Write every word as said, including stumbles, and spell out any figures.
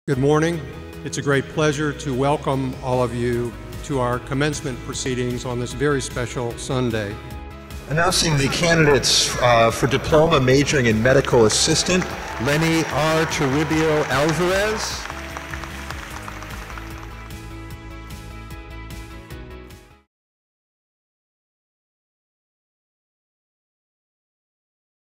Good morning. It's a great pleasure to welcome all of you to our commencement proceedings on this very special Sunday. Announcing the candidates uh, for diploma majoring in medical assistant, Lenny R. Toribio Alvarez.